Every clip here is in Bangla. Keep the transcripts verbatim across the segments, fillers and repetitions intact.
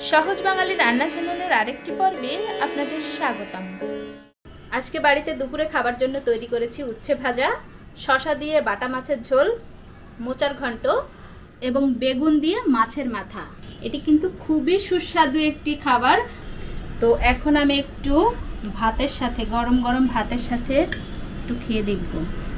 সহজ বাঙালি রান্না চ্যানেলের আরেকটি পর্বে আপনাদের স্বাগতম। আজকে বাড়িতে দুপুরে খাবার জন্য তৈরি করেছি উচ্ছে ভাজা, শসা দিয়ে বাটা মাছের ঝোল, মোচার ঘন্ট এবং বেগুন দিয়ে মাছের মাথা। এটি কিন্তু খুবই সুস্বাদু একটি খাবার। তো এখন আমি একটু ভাতের সাথে, গরম গরম ভাতের সাথে একটু খেয়ে দেখব।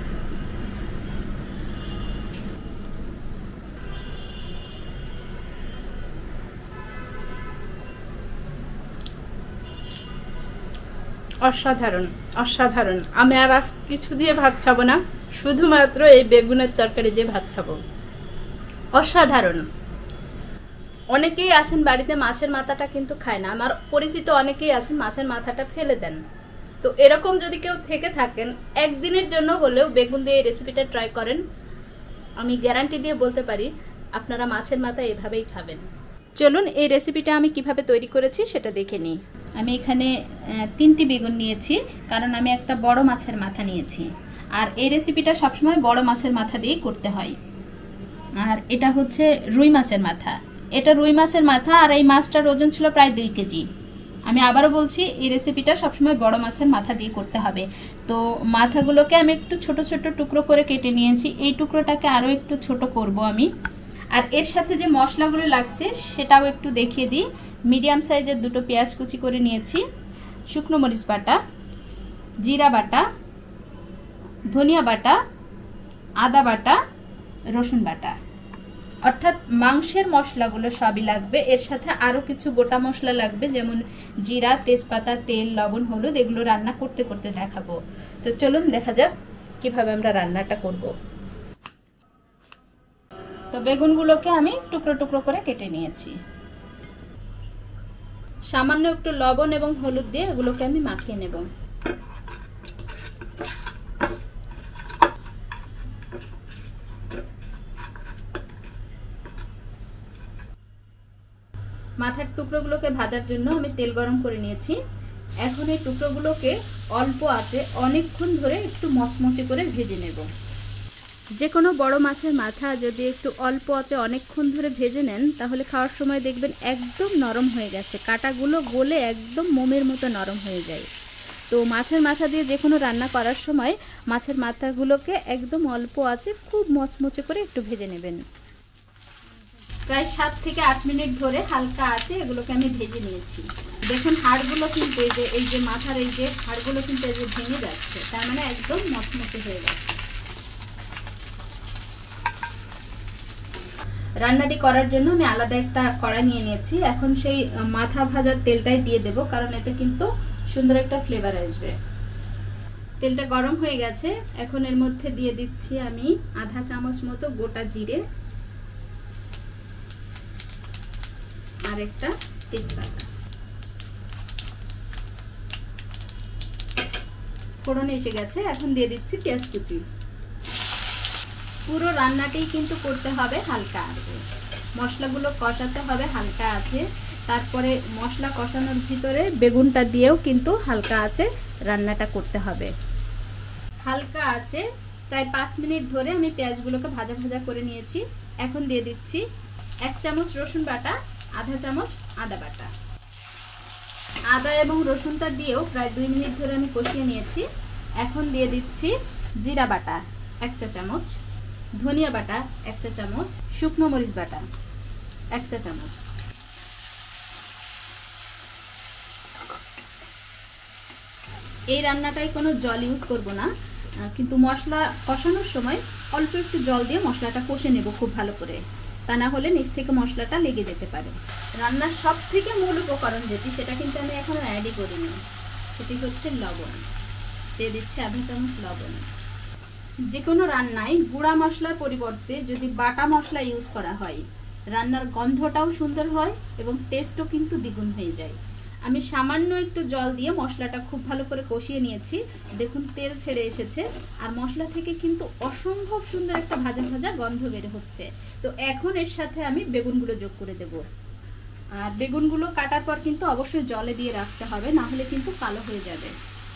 অসাধারণ অসাধারণ। আমি আর আজ কিছু দিয়ে ভাত খাবো না, শুধুমাত্র এই বেগুনের তরকারি দিয়ে ভাত খাবো। অসাধারণ। অনেকেই আছেন বাড়িতে মাছের মাথাটা কিন্তু খায় না। আমার পরিচিত অনেকেই আছেন মাছের মাথাটা ফেলে দেন। তো এরকম যদি কেউ থেকে থাকেন, একদিনের জন্য হলেও বেগুন দিয়ে এই রেসিপিটা ট্রাই করেন। আমি গ্যারান্টি দিয়ে বলতে পারি আপনারা মাছের মাথা এভাবেই খাবেন। চলুন এই রেসিপিটা আমি কিভাবে তৈরি করেছি সেটা দেখে নিই। আমি এখানে তিনটি বেগুন নিয়েছি, কারণ আমি একটা বড় মাছের মাথা নিয়েছি। আর এই রেসিপিটা সবসময় বড় মাছের মাথা দিয়েই করতে হয়। আর এটা হচ্ছে রুই মাছের মাথা। এটা রুই মাছের মাথা, আর এই মাছটার ওজন ছিল প্রায় দুই কেজি। আমি আবারও বলছি, এই রেসিপিটা সবসময় বড় মাছের মাথা দিয়ে করতে হবে। তো মাথাগুলোকে আমি একটু ছোট ছোট টুকরো করে কেটে নিয়েছি। এই টুকরোটাকে আরও একটু ছোট করব আমি। আর এর সাথে যে মশলাগুলো লাগছে সেটাও একটু দেখিয়ে দিই। মিডিয়াম সাইজের দুটো পেঁয়াজ কুচি করে নিয়েছি, শুকনো মরিচ বাটা, জিরা বাটা, ধনিয়া বাটা, আদা বাটা, রসুন বাটা। অর্থাৎ মাংসের মশলাগুলো সবই লাগবে। এর সাথে আরও কিছু গোটা মশলা লাগবে, যেমন জিরা, তেজপাতা, তেল, লবণ, হলুদ। এগুলো রান্না করতে করতে দেখাবো। তো চলুন দেখা যাক কিভাবে আমরা রান্নাটা করব। তো বেগুনগুলোকে আমি টুকরো টুকরো করে কেটে নিয়েছি। সামান্য একটু লবণ এবং হলুদ দিয়ে এগুলোকে আমি মাখিয়ে নেব। মাথার টুকরোগুলোকে ভাজার জন্য আমি তেল গরম করে নিয়েছি। এখন এই টুকরোগুলোকে অল্প আঁচে অনেকক্ষণ ধরে একটু মচমচে করে ভেজে নেব। যে কোনো বড় মাছের মাথা যদি একটু অল্প আঁচে অনেকক্ষণ ধরে ভেজে নেন, তাহলে খাওয়ার সময় দেখবেন একদম নরম হয়ে গেছে, কাঁটাগুলো গলে একদম মোমের মতো নরম হয়ে যায়। তো মাছের মাথা দিয়ে যে কোনো রান্না করার সময় মাছের মাথাগুলোকে একদম অল্প আঁচে খুব মচমচে করে একটু ভেজে নেবেন। প্রায় সাত থেকে আট মিনিট ধরে হালকা আছে এগুলোকে আমি ভেজে নিয়েছি। দেখুন হাড়গুলো কিন্তু এই যে এই যে মাথার এই যে হাড়গুলো কিন্তু এই যে ভেঙে যাচ্ছে, তার মানে একদম মচমচে হয়ে গেছে। রান্নাটি করার জন্য আমি আলাদা একটা কড়াই নিয়ে নিয়েছি। এখন সেই মাথা ভাজার তেলটাই দিয়ে দেব, কারণ এতে কিন্তু সুন্দর একটা ফ্লেভার আসবে। তেলটা গরম হয়ে গেছে। এখন এর মধ্যে দিয়ে দিচ্ছি আমি আধা চামচ মতো গোটা জিরে আর একটা তেজপাতা। ফোড়ন এসে গেছে। এখন দিয়ে দিচ্ছি পেঁয়াজ কুচি। পুরো রান্নাটি কিন্তু করতে হবে হালকা আঁচে, মশলাগুলো কষাতে হবে হালকা আছে। তারপরে মশলা কষানোর ভিতরে বেগুনটা দিয়েও কিন্তু হালকা আছে রান্নাটা করতে হবে। হালকা আছে প্রায় পাঁচ মিনিট ধরে আমি পেঁয়াজগুলোকে ভাজা ভাজা করে নিয়েছি। এখন দিয়ে দিচ্ছি এক চামচ রসুন বাটা, আধা চামচ আদা বাটা। আদা এবং রসুনটা দিয়েও প্রায় দুই মিনিট ধরে আমি কষিয়ে নিয়েছি। এখন দিয়ে দিচ্ছি জিরা বাটা এক চা চামচ, ধনিয়া বাটা এক চা চামচ, শুকনো মরিচ বাটা এক চা চামচ। এই রান্নাটায় কোনো জল ইউজ করব না, কিন্তু মশলা কষানোর সময় অল্প একটু জল দিয়ে মশলাটা কষে নেব খুব ভালো করে, তা না হলে নিচ থেকে মশলাটা লেগে যেতে পারে। রান্নার সব থেকে মূল উপকরণ যেটি, সেটা কিন্তু আমি এখনো অ্যাডই করিনি, সেটি হচ্ছে লবণ। দিয়ে দিচ্ছি আধা চামচ লবণ। যে কোনো রান্নায় গুঁড়া মশলার পরিবর্তে যদি বাটা মশলা ইউজ করা হয়, রান্নার গন্ধটাও সুন্দর হয় এবং টেস্টও কিন্তু দ্বিগুণ হয়ে যায়। আমি সামান্য একটু জল দিয়ে মশলাটা খুব ভালো করে কষিয়ে নিয়েছি। দেখুন তেল ছেড়ে এসেছে, আর মশলা থেকে কিন্তু অসম্ভব সুন্দর একটা ভাজা ভাজা গন্ধ বের হচ্ছে। তো এখন এর সাথে আমি বেগুনগুলো যোগ করে দেব। আর বেগুনগুলো কাটার পর কিন্তু অবশ্যই জলে দিয়ে রাখতে হবে, না হলে কিন্তু কালো হয়ে যাবে।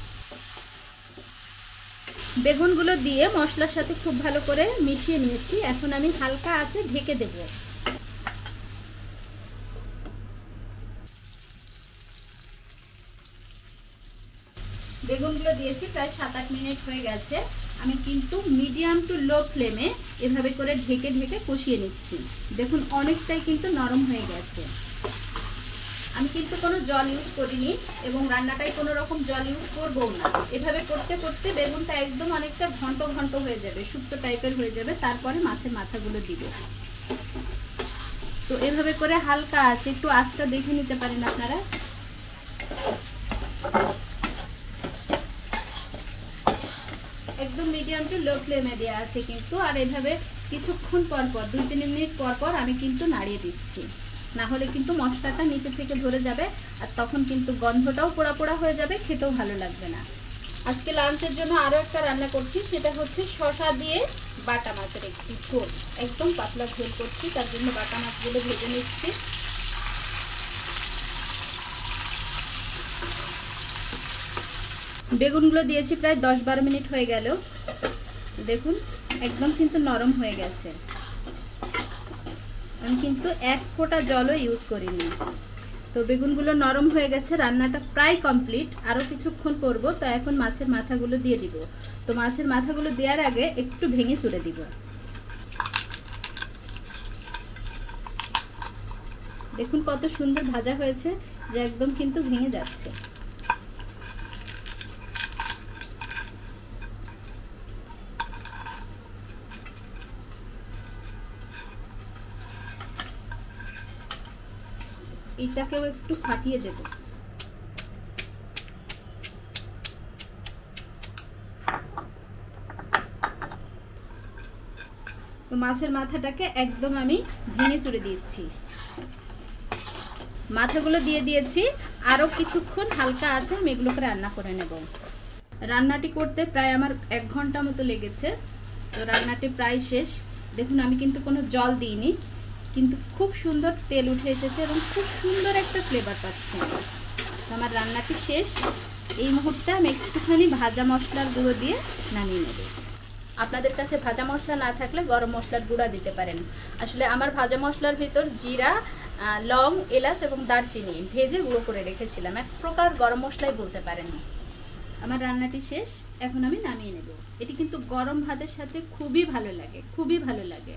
বেগুনগুলো দিয়ে মশলার সাথে খুব ভালো করে মিশিয়ে নিয়েছি। এখন আমি হালকা আঁচে ঢেকে দেব। বেগুনগুলো দিয়েছি প্রায় সাত আট মিনিট হয়ে গেছে। আমি কিন্তু মিডিয়াম টু লো ফ্লেমে এভাবে করে ঢেকে ঢেকে কষিয়ে নিচ্ছি। দেখুন অনেকটাই কিন্তু নরম হয়ে গেছে। আমি কিন্তু কোনো জল ইউজ করিনি এবং রান্নাটায় কোনো রকম জল ইউজ করবো না। এভাবে করতে করতে বেগুনটা একদম অনেকটা ঘন্ট ঘন্ট হয়ে যাবে, শুক্তো টাইপের হয়ে যাবে। তারপরে মাছের মাথাগুলো দিব। তো এভাবে করে হালকা আছে, একটু আঁচটা দেখে নিতে পারেন আপনারা। একদম মিডিয়াম টু লো ফ্লেমে দেওয়া আছে কিন্তু। আর এভাবে কিছুক্ষণ পর পর দুই তিন মিনিট পর পর আমি কিন্তু নাড়িয়ে দিচ্ছি, না হলে কিন্তু মশলাটা নিচে থেকে ধরে যাবে আর তখন কিন্তু গন্ধটাও পোড়া পোড়া হয়ে যাবে, খেতেও ভালো লাগবে না। আজকে লাঞ্চের জন্য আরও একটা রান্না করছি, সেটা হচ্ছে শসা দিয়ে বাটা মাছের একটি ঝোল। একদম পাতলা ঝোল করছি, তার জন্য বাটা মাছগুলো ভেজে নিচ্ছি। বেগুনগুলো দিয়েছি প্রায় দশ বারো মিনিট হয়ে গেল। দেখুন একদম কিন্তু নরম হয়ে গেছে। আমি কিন্তু এক ফোঁটা জলও ইউজ করিনি। তো বেগুনগুলো নরম হয়ে গেছে, রান্নাটা প্রায় কমপ্লিট। আরও কিছুক্ষণ করব। তো এখন মাছের মাথাগুলো দিয়ে দিব। তো মাছের মাথাগুলো দেওয়ার আগে একটু ভেঙে চুড়ে দিব। দেখুন কত সুন্দর ভাজা হয়েছে, যে একদম কিন্তু ভেঙে যাচ্ছে। এটাকেও একটু ফাটিয়ে দেব। তো মাছের মাথাটাকে একদম আমি ভেঙে চুড়ে দিয়েছি। মাথাগুলো দিয়ে দিয়েছি, আরো কিছুক্ষণ হালকা আছে আমি এগুলোকে রান্না করে নেব। রান্নাটি করতে প্রায় আমার এক ঘন্টা মতো লেগেছে। তো রান্নাটি প্রায় শেষ। দেখুন আমি কিন্তু কোনো জল দিইনি, কিন্তু খুব সুন্দর তেল উঠে এসেছে এবং খুব সুন্দর একটা ফ্লেভার পাচ্ছি। আমার রান্নাটি শেষ। এই মুহূর্তে আমি একটুখানি ভাজা মশলার গুঁড়ো দিয়ে নামিয়ে নেব। আপনাদের কাছে ভাজা মশলা না থাকলে গরম মশলার গুঁড়া দিতে পারেন। আসলে আমার ভাজা মশলার ভিতর জিরা, লং, এলাচ এবং দারচিনি ভেজে গুঁড়ো করে রেখেছিলাম, এক প্রকার গরম মশলাই বলতে পারেন। আমার রান্নাটি শেষ, এখন আমি নামিয়ে নেব। এটি কিন্তু গরম ভাতের সাথে খুবই ভালো লাগে, খুবই ভালো লাগে।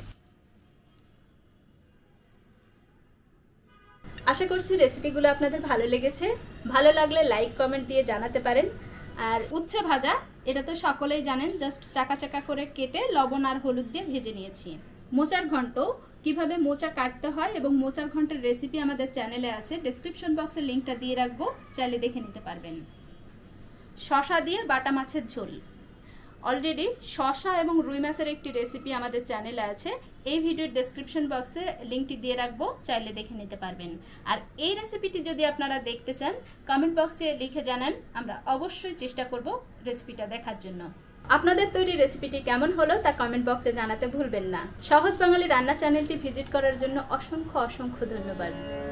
আশা করছি রেসিপিগুলো আপনাদের ভালো লেগেছে। ভালো লাগলে লাইক কমেন্ট দিয়ে জানাতে পারেন। আর উচ্ছে ভাজা এটা তো সকলেই জানেন, জাস্ট চাকা চাকা করে কেটে লবণ আর হলুদ দিয়ে ভেজে নিয়েছি। মোচার ঘন্ট কিভাবে মোচা কাটতে হয় এবং মোচার ঘন্টের রেসিপি আমাদের চ্যানেলে আছে, ডেসক্রিপশন বক্সে লিঙ্কটা দিয়ে রাখবো, চাইলে দেখে নিতে পারবেন। শসা দিয়ে বাটা মাছের ঝোল, অলরেডি শসা এবং রুই মাছের একটি রেসিপি আমাদের চ্যানেলে আছে, এই ভিডিওর ডেসক্রিপশন বক্সে লিঙ্কটি দিয়ে রাখবো, চাইলে দেখে নিতে পারবেন। আর এই রেসিপিটি যদি আপনারা দেখতে চান কমেন্ট বক্সে লিখে জানান, আমরা অবশ্যই চেষ্টা করব রেসিপিটা দেখার জন্য। আপনাদের তৈরি রেসিপিটি কেমন হলো তা কমেন্ট বক্সে জানাতে ভুলবেন না। সহজ বাঙালি রান্না চ্যানেলটি ভিজিট করার জন্য অসংখ্য অসংখ্য ধন্যবাদ।